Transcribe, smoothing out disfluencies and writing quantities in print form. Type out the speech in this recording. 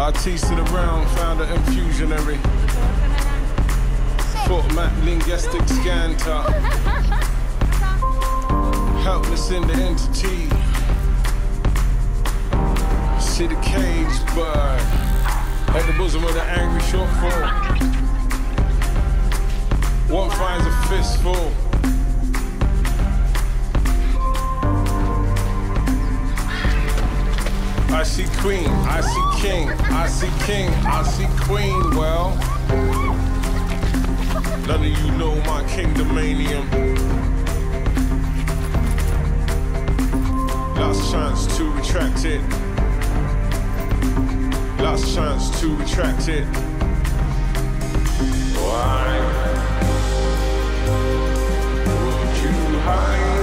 Artiste of the realm, founder and fusionary. Format linguistic scanter. Helpless in the entity. See the cage bird at the bosom of the angry shortfall. One finds a fistful. I see queen, I see king, I see king, I see queen. Well, none of you know my kingdomanium. Last chance to retract it. Last chance to retract it. Why would you hide?